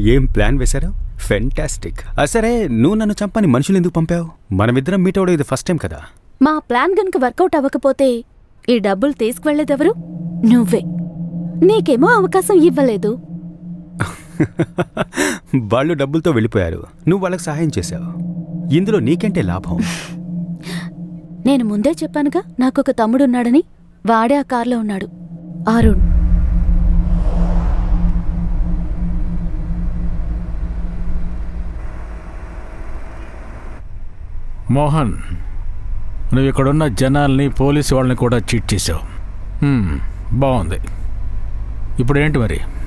ఏం ప్లాన్ వేశారు? ఫెంటాస్టిక్. సరే, నువ్వు నన్ను చంపని మనుషులు ఎందుకు పంపావు? మనమిద్దరం మీట్ అవడం ఇది ఫస్ట్ టైం కదా. మా ప్లాన్ గనుక వర్కౌట్ అవ్వకపోతే ఈ డబ్బులు తీసుకువెళ్లేదెవరు? నువ్వే. నీకేమో అవకాశం ఇవ్వలేదు. వాళ్ళు డబ్బులతో వెళ్ళిపోయారు, నువ్వు వాళ్ళకి సహాయం చేశావు. ఇందులో నీకంటే లాభం. నేను ముందే చెప్పానుగా నాకొక తమ్ముడున్నాడని. వాడే ఆ కార్లో ఉన్నాడు, అరుణ్. మోహన్, నువ్వు ఇక్కడున్న జనాల్ని, పోలీసు వాళ్ళని కూడా చీట్ చేసావు. బాగుంది. ఇప్పుడు ఏంటి మరి?